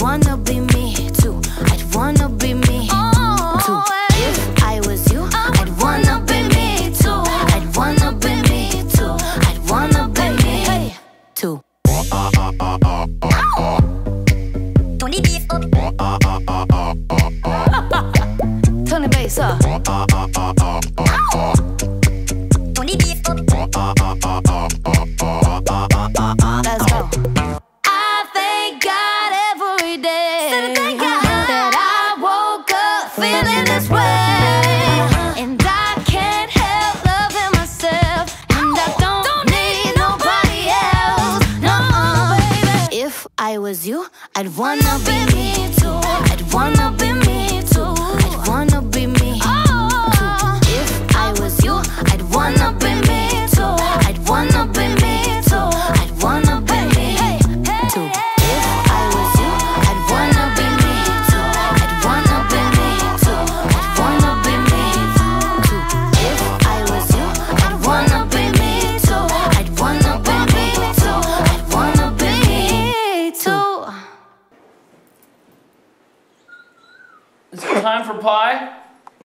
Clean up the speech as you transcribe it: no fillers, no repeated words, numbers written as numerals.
wanna be me too. I'd wanna be me too. If I was you, I'd wanna be me too. I'd wanna be me too. I'd wanna be me too. Turn the bass up. Turn the bass up. Turn the bass up. Let's go. I thank God every day that I woke up feeling this way, and I can't help loving myself, and I don't need nobody else. No, baby. If I was you, I'd wanna be me too. I'd wanna be me too. I'd wanna be me too. If I was you, I'd wanna be me too. I'd wanna be me too. I'd wanna be me too. If I was you, I'd wanna be me too. I'd wanna be me too. I'd wanna be me too. If I was you, I'd wanna be me too. I'd wanna be me too. I'd wanna be me too. Is it time for pie?